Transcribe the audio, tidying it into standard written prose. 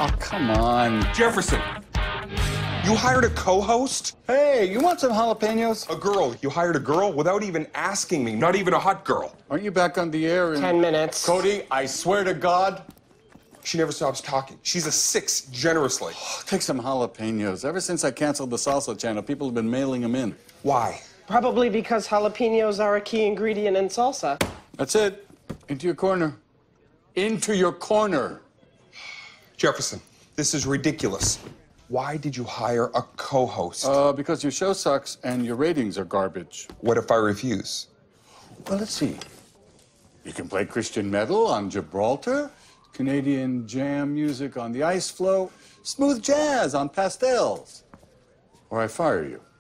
Oh, come on. Jefferson, you hired a co-host? Hey, you want some jalapenos? A girl. You hired a girl without even asking me, not even a hot girl. Aren't you back on the air in 10 minutes. Cody, I swear to God. She never stops talking. She's a 6, generously. Take some jalapenos. Ever since I canceled the salsa channel, people have been mailing them in. Why? Probably because jalapenos are a key ingredient in salsa. That's it. Into your corner. Into your corner. Jefferson, this is ridiculous. Why did you hire a co-host? Because your show sucks and your ratings are garbage. What if I refuse? Well, let's see. You can play Christian metal on Gibraltar, Canadian jam music on the ice floe, smooth jazz on pastels. Or I fire you.